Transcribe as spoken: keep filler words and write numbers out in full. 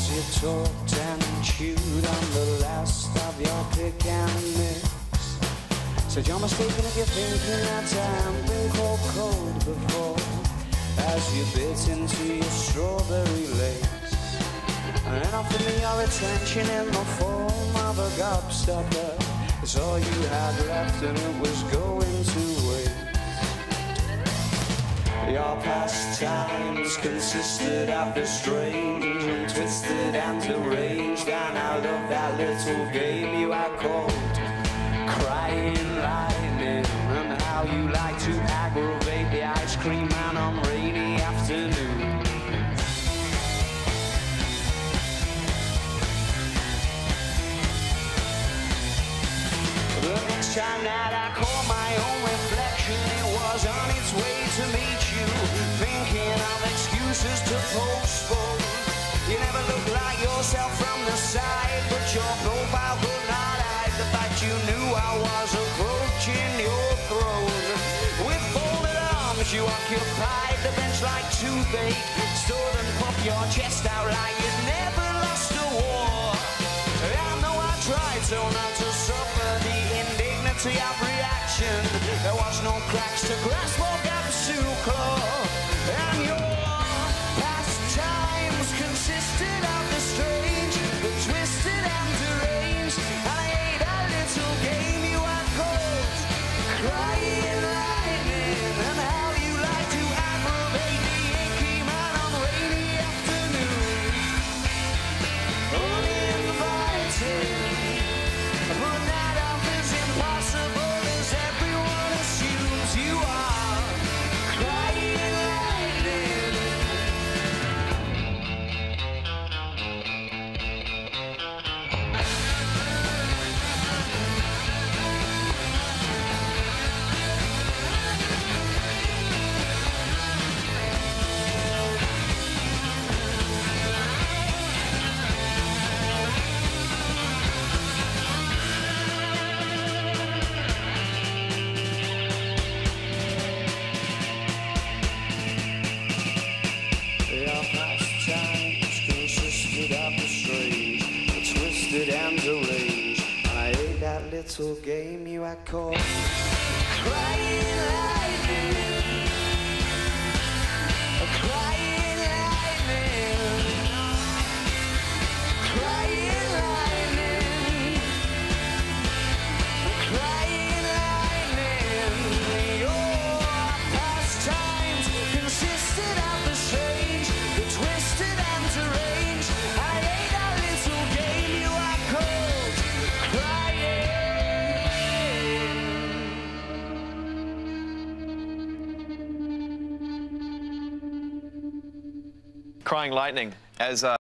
as you talked and chewed on the last of your pick and mix. Said you're mistaken if you're thinking that I haven't been called cold before, as you bit into your strawberry lace, and then offered me your attention in the form of a gobstopper. It's all you had left and it was going to waste. Your pastimes consisted of the strange and twisted and deranged, and I love that little game you had called Crying Lightning, and how you like to aggravate the ice cream man on rainy afternoons. The next time that I caught my own reflection, it was on its way to meet you, thinking of excuses to postpone. You never looked like yourself from the side, but your profile could not hide the fact you knew I was approaching your throne. With folded arms you occupied the bench like toothache, stood and puffed your chest out like you never lost a war. I know I tried so not to suffer the indignity of reaction. There was no cracks to grasp or gaps to claw, and your pastimes consisted of the strange, the twisted and deranged, and I ate a little game you had called Crying Lightning, and how you like to aggravate the achy man on rainy afternoons. Uninvited, but that offers impossible as everyone assumes you are Crying Lightning. Your pastimes consisted of the strange, the twisted and deranged, and I ate that little game you had called Crying Lightning, Crying Lightning, Crying Lightning, Crying Lightning. Your pastimes consisted of the strange, the twisted and deranged. I ate a little game you had called Crying. Crying Lightning as uh